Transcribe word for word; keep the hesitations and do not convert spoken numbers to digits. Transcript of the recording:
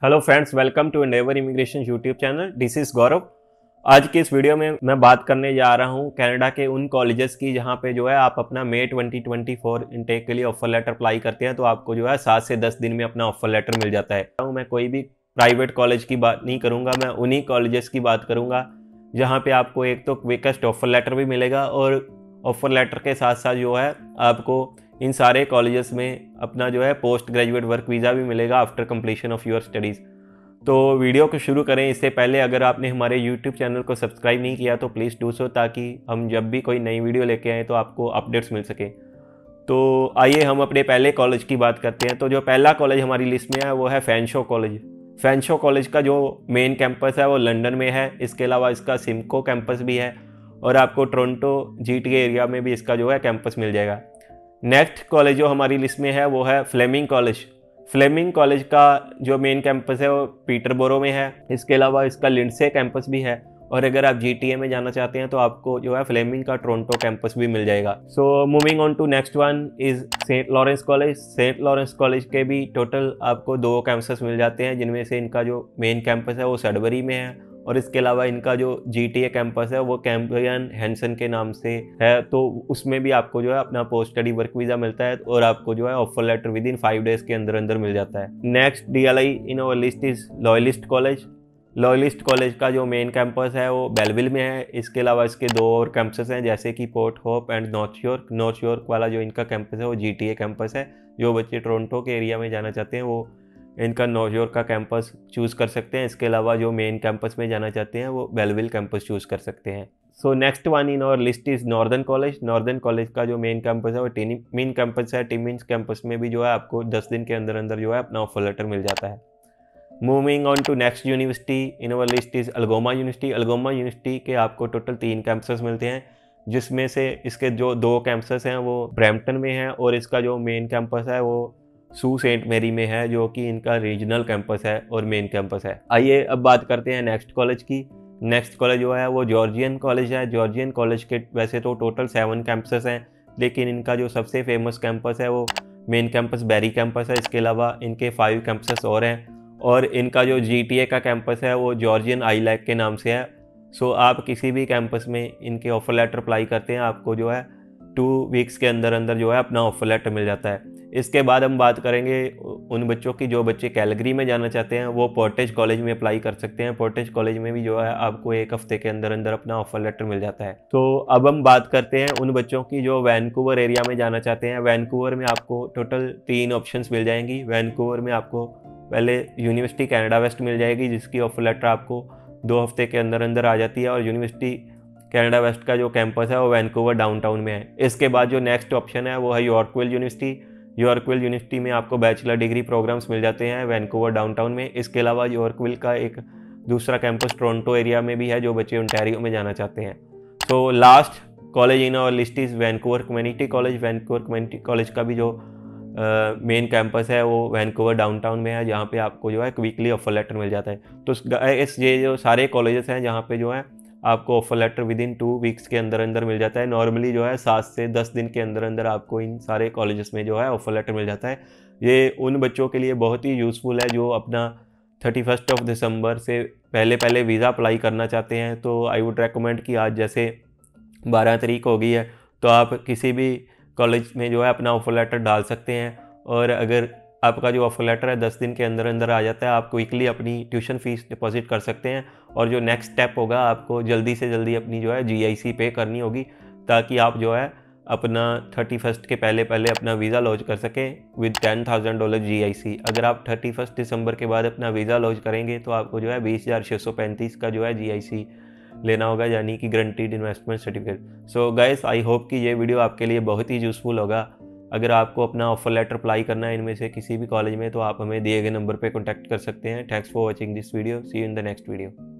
Hello friends, welcome to Endeavour Immigration YouTube channel. This is Gaurav. आज की इस video में मैं बात करने जा रहा हूं कनाडा के उन कॉलेजेस की जहां पे जो है आप अपना May twenty twenty four intake के लिए ऑफर लेटर अप्लाई करते हैं तो आपको जो है सात से दस दिन में अपना ऑफर लेटर मिल जाता है। मैं कोई भी प्राइवेट कॉलेज की बात नहीं करूंगा, मैं उन्हीं कॉलेजेस की बात करूंगा जहाँ पे आपको एक तो क्विकेस्ट ऑफर लेटर भी मिलेगा और ऑफर लेटर के साथ साथ जो है आपको इन सारे कॉलेजेस में अपना जो है पोस्ट ग्रेजुएट वर्क वीज़ा भी मिलेगा after completion of your studies. तो वीडियो को शुरू करें इससे पहले अगर आपने हमारे यूट्यूब चैनल को सब्सक्राइब नहीं किया तो प्लीज़ डू सो, ताकि हम जब भी कोई नई वीडियो लेके आएँ तो आपको अपडेट्स मिल सके। तो आइए हम अपने पहले कॉलेज की बात करते हैं। तो जो पहला कॉलेज हमारी लिस्ट में है वो है फैनशो कॉलेज। फैनशो कॉलेज का जो मेन कैंपस है वो लंदन में है। इसके अलावा इसका सिमको कैंपस भी है और आपको टोरंटो जीटीए एरिया में भी इसका जो है कैंपस मिल जाएगा। नेक्स्ट कॉलेज जो हमारी लिस्ट में है वो है फ्लेमिंग कॉलेज। फ्लेमिंग कॉलेज का जो मेन कैंपस है वो पीटरबोरो में है। इसके अलावा इसका लिंडसे कैंपस भी है और अगर आप जीटीए में जाना चाहते हैं तो आपको जो है फ्लेमिंग का टोरंटो कैंपस भी मिल जाएगा। So moving on to next one is Saint Lawrence College. Saint Lawrence College के भी टोटल आपको दो कैंपस मिल जाते हैं, जिनमें से इनका जो मेन कैंपस है वो सडबरी में है और इसके अलावा इनका जो जीटीए कैंपस है वो कैम्ब्रियन हैंसन के नाम से है। तो उसमें भी आपको जो है अपना पोस्ट स्टडी वर्क वीज़ा मिलता है और आपको जो है offer letter within five days के अंदर अंदर मिल जाता है। Next DLI in our list is Loyalist College. Loyalist College का जो मेन कैंपस है वो बेलविल में है। इसके अलावा इसके दो और कैंपस हैं, जैसे कि Port Hope and North York. North York वाला जो इनका कैंपस है वो जीटीए कैंपस है। जो बच्चे टोरंटो के एरिया में जाना चाहते हैं वो इनका नॉर्थ यॉर्क का कैंपस चूज़ कर सकते हैं। इसके अलावा जो मेन कैंपस में जाना चाहते हैं वो बेलविल कैंपस चूज़ कर सकते हैं। So next one in our list is Northern College. Northern College का जो मेन कैंपस है वो टिमिन्स कैंपस है। टिमिन्स कैंपस में भी जो है आपको दस दिन के अंदर अंदर जो है अपना ऑफर लेटर मिल जाता है। Moving on to next university in our list is Algoma University. Algoma University के आपको टोटल तीन कैंपस मिलते हैं, जिसमें से इसके जो दो कैंपस हैं वो ब्रैम्पटन में हैं और इसका जो मेन कैंपस है वो सू सेंट मेरी में है, जो कि इनका रीजनल कैंपस है और मेन कैंपस है। आइए अब बात करते हैं नेक्स्ट कॉलेज की। नेक्स्ट कॉलेज जो है वो जॉर्जियन कॉलेज है। जॉर्जियन कॉलेज के वैसे तो टोटल सेवन कैंपस हैं, लेकिन इनका जो सबसे फेमस कैंपस है वो मेन कैंपस बैरी कैंपस है। इसके अलावा इनके फाइव कैंपस और हैं और इनका जो जीटीए का कैंपस है वो जॉर्जियन आई लैक के नाम से है। सो आप किसी भी कैंपस में इनके ऑफर लेटर अप्लाई करते हैं, आपको जो है टू वीक्स के अंदर अंदर जो है अपना ऑफर लेटर मिल जाता है। इसके बाद हम बात करेंगे उन बच्चों की जो बच्चे कैलगरी में जाना चाहते हैं, वो पोर्टेज कॉलेज में अप्लाई कर सकते हैं। पोर्टेज कॉलेज में भी जो है आपको एक हफ्ते के अंदर अंदर अपना ऑफर लेटर मिल जाता है। तो अब हम बात करते हैं उन बच्चों की जो वैनकूवर एरिया में जाना चाहते हैं। वैनकूवर में आपको टोटल तीन ऑप्शंस मिल जाएंगी। वैनकूवर में आपको पहले यूनिवर्सिटी कनाडा वेस्ट मिल जाएगी, जिसकी ऑफर लेटर आपको दो हफ्ते के अंदर अंदर आ जाती है और यूनिवर्सिटी कनाडा वेस्ट का जो कैंपस है वो वैनकूवर डाउनटाउन में है। इसके बाद जो नेक्स्ट ऑप्शन है वो है यॉर्कविल यूनिवर्सिटी। यॉर्कविल यूनिवर्सिटी में आपको बैचलर डिग्री प्रोग्राम्स मिल जाते हैं वैनकूवर डाउनटाउन में। इसके अलावा यॉर्कविल का एक दूसरा कैंपस टोरंटो एरिया में भी है, जो बच्चे ओंटारियो में जाना चाहते हैं। तो last college in our list is Vancouver Community College. Vancouver Community College का भी जो मेन uh, कैंपस है वो वैनकूवर डाउनटाउन में है, जहाँ पे आपको जो है वीकली ऑफर लेटर मिल जाता है। तो इस ये जो सारे कॉलेजेस हैं जहाँ पे जो है आपको offer letter within two weeks के अंदर अंदर मिल जाता है। नॉर्मली जो है सात से दस दिन के अंदर अंदर आपको इन सारे कॉलेजेस में जो है ऑफर लेटर मिल जाता है। ये उन बच्चों के लिए बहुत ही यूज़फुल है जो अपना थर्टी फर्स्ट ऑफ दिसंबर से पहले पहले वीज़ा अप्लाई करना चाहते हैं। तो आई वुड रेकमेंड कि आज जैसे बारह तारीख हो गई है तो आप किसी भी कॉलेज में जो है अपना ऑफर लेटर डाल सकते हैं और अगर आपका जो ऑफर लेटर है दस दिन के अंदर अंदर आ जाता है, आप क्विकली अपनी ट्यूशन फीस डिपॉजिट कर सकते हैं और जो नेक्स्ट स्टेप होगा आपको जल्दी से जल्दी अपनी जो है जीआईसी पे करनी होगी, ताकि आप जो है अपना थर्टी फर्स्ट के पहले पहले अपना वीज़ा लॉन्च कर सकें with ten thousand dollar GIC. अगर आप थर्टी फर्स्ट दिसंबर के बाद अपना वीज़ा लॉन्च करेंगे तो आपको जो है बीस हज़ार छः सौ पैंतीस का जो है जीआईसी लेना होगा, यानी कि guaranteed investment certificate. So guys, I hope कि ये वीडियो आपके लिए बहुत ही यूज़फुल होगा। अगर आपको अपना ऑफर लेटर अप्लाई करना है इनमें से किसी भी कॉलेज में तो आप हमें दिए गए नंबर पे कॉन्टैक्ट कर सकते हैं। Thanks for watching this video. See you in the next video.